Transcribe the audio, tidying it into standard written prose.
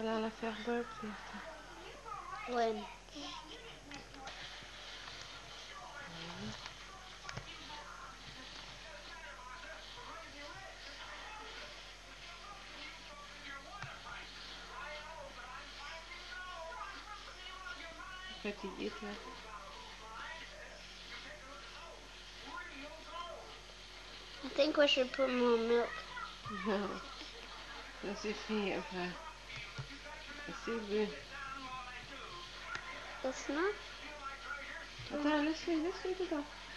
طلع لك في اخبار بزيادة. وين؟ فتيجيتها. I think we should put more milk. No. Let's see if let's see if It's not. let's see. Let's see the